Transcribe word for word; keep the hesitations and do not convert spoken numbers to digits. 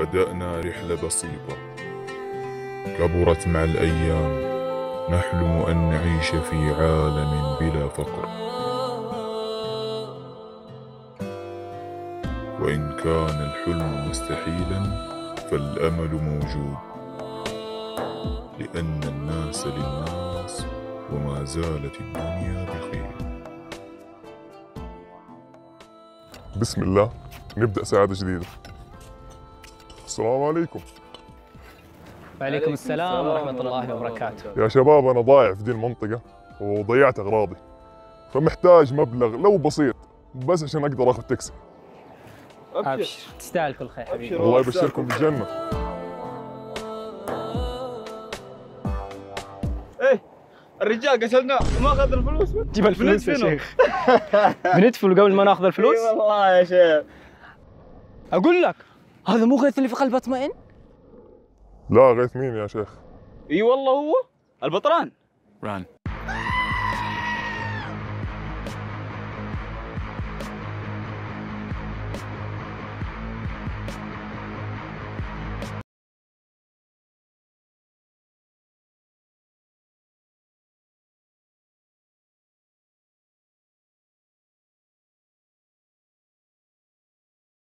بدأنا رحلة بسيطة كبرت مع الأيام، نحلم أن نعيش في عالم بلا فقر. وإن كان الحلم مستحيلا فالأمل موجود، لأن الناس للناس وما زالت الدنيا بخير. بسم الله، نبدأ سعادة جديدة. السلام عليكم. وعليكم السلام ورحمة الله وبركاته. يا شباب، أنا ضايع في دي المنطقة وضيعت أغراضي، فمحتاج مبلغ لو بسيط بس عشان أقدر آخذ تاكسي. أبشر، تستاهل كل خير حبيبي. الله يبشركم بالجنة. ايه الرجال قتلناه وما اخذ الفلوس. جيب الفلوس يا شيخ. بندفن قبل ما ناخذ الفلوس؟ اي والله يا شيخ. أقول لك هذا مو غيث اللي في قلب اطمئن؟ لا، غيث مين يا شيخ؟ اي والله هو البطران. Run.